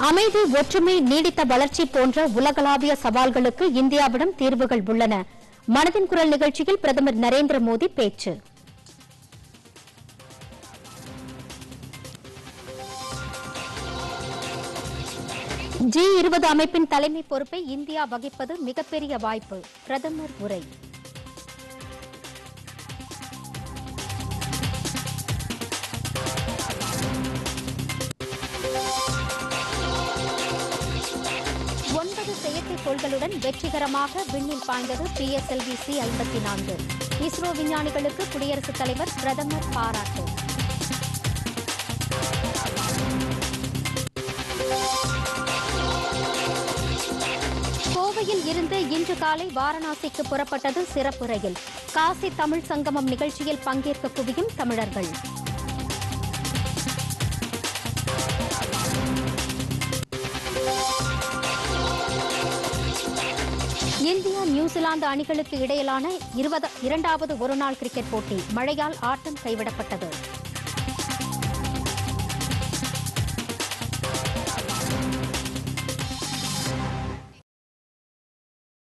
அமைதி, ஒற்றுமை, நீடித்த வளர்ச்சி போன்ற உலகளாவிய சவால்களுக்கு இந்தியாவிடம் தீர்வுகள் உள்ளன. மனதின் குரல் நிகழ்ச்சியில் பிரதமர் நரேந்திர மோடி பேச்சு. G20 அமைப்பின் தலைமை பொறுப்பை இந்தியா வகிப்பது மிகப்பெரிய வாய்ப்பு. பிரதமர் உரை. செயற்கைக்கோள்களுடன் வெற்றிகரமாக விண்ணில் பாய்ந்தது PSLV C-54. இஸ்ரோ விஞ்ஞானிகளுக்கு குடியரசுத் தலைவர், பிரதமர் பாராட்டு. கோவையில் இருந்து இன்று காலை வாரணாசிக்கு புறப்பட்டது சிறப்பு ரயில். காசி தமிழ் சங்கமம் நிகழ்ச்சியில் பங்கேற்க குவியும் தமிழர்கள். இந்தியா நியூசிலாந்து அணிகளுக்கு இடையிலான 2வது ஒருநாள் கிரிக்கெட் போட்டி மழையால் ஆட்டம் கைவிடப்பட்டது.